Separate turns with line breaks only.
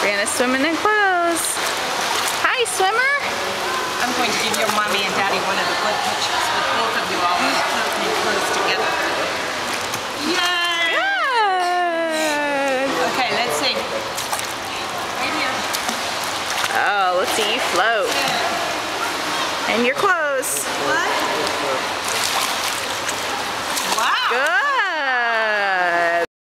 Brianna's swimming in clothes. Hi, swimmer.
I'm going to give your mommy and daddy one of the good pictures with both of you all in clothes together. Yay!
Good.
Okay, let's sing. Right here.
Oh, let's see you float. In your clothes.
What?